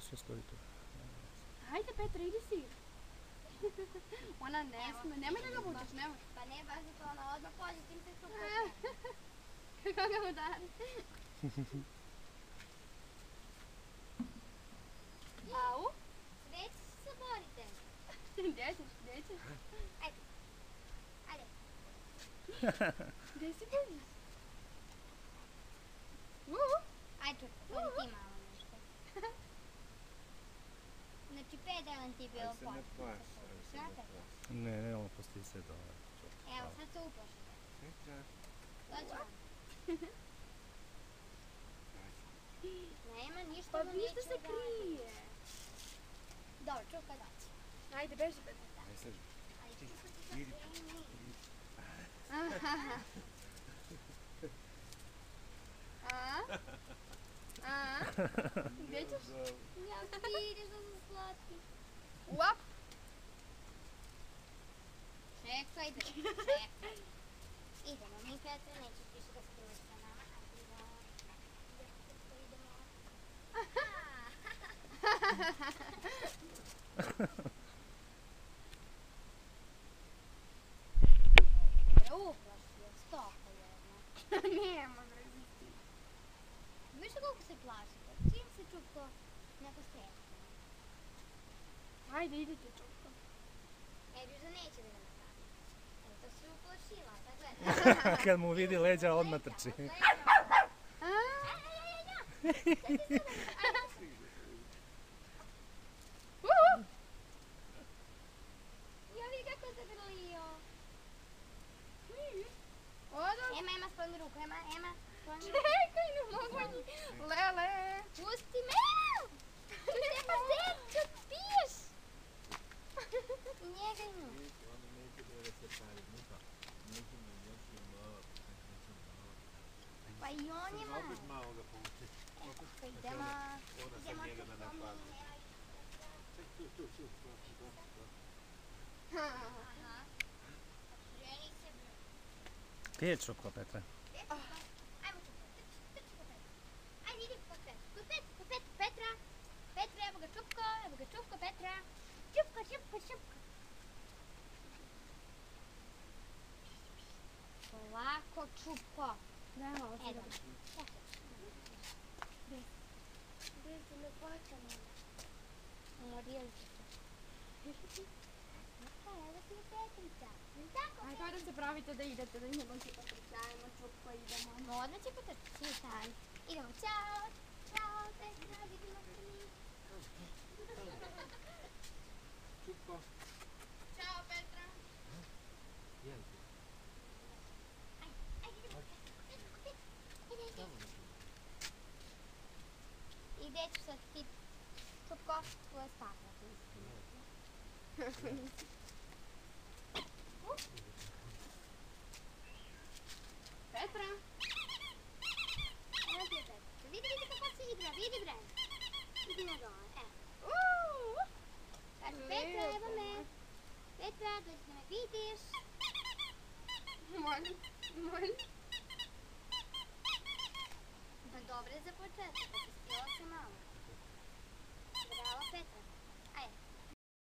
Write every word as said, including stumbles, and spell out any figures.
sve stoji tu. Hajde Petra, idi si. Ona ne sme, nemoj da ga vučeš, nemoj. Pa ne, baš zato ona odmah pođe s tim se čupka. Kako ga udari. Au? Gdje ćeš se borite? Gdje ćeš, gdje ćeš? Ajde. Ajde. Gdje si bojiš? Uuu. Ajde čupka, podi ti malo nešto. Znači pet dana ti je bilo Aj se ne potpuno. plaši, aj se ne plaši. Ne, ne, on postoji sve to. Evo, sad se uplaši. Petra, Dođi vam. Nema ništa Pa mu vi što neće se uraditi. krije? Dobro, čupka doći. Ajde, beži Petra. aj sad, Ali čupka ti se idi. kreni. A? A? Gdje ćeš? Ja vidiš da sam slatki. Uap. Čekaj, ide. Čekaj. Idemo mi, Petra, nećeš više da skružiš sa nama. Ajde, idemo. Idemo, idemo. Preuplašio, stopa jedna. Nema bre. Viš koliko se plašite? Čim se čupko ne posreći? Ajde, idite čupko. E, viš da neće da ga napravi. E, to se uplašila, da gledaj. Kad mu vidi leđa, odmah trči. A? Uuu. Ja vidi kako se grlio. Odo. Ema, Ema, skloni ruku, Ema, Ema, skloni ruku. Čekaj, ne mogu njih. Lele. Pusti me! Pusti me, zet, što piješ? Njega i nju. Neće, ona neće da se pari, nipa. Neće mi, neće malo, neće malo. Pa i on je malo. Opet malo ga povuče. Opet, Pa idemo, ona sad idemo njega da čupkom. napadne. Ček, tu, tu, tu, tu, tu, tu. Aha. Ženi se bre. Gdje je čupko, Petra? Ajmo čupka, trči, trči po Petra. Ajde, idi po Petra. Kod Petra, kod Petra, Petra. Petra, evo ga čupko, evo ga čupko, Petra. Čupka, čupka, čupka. Polako, čupko. Daj malo se Evo. da. Gdje se ne počemo? Umorili se. Evo ti je Petrica. Jel tako? Aj, kao da se pravite da idete, da idemo se potrčajemo, čupko, idemo. No, odmah će potrčiti. Taj. Idemo, čao. Čao, Petra, vidimo se mi. Čupko. Ćao, Petra. Jel ti? Ajde, idemo. Petra, kod Petra. Ide, ide. Samo da čupko. I gdje ću sad ti? Čupko, tvoje stakla. Ne.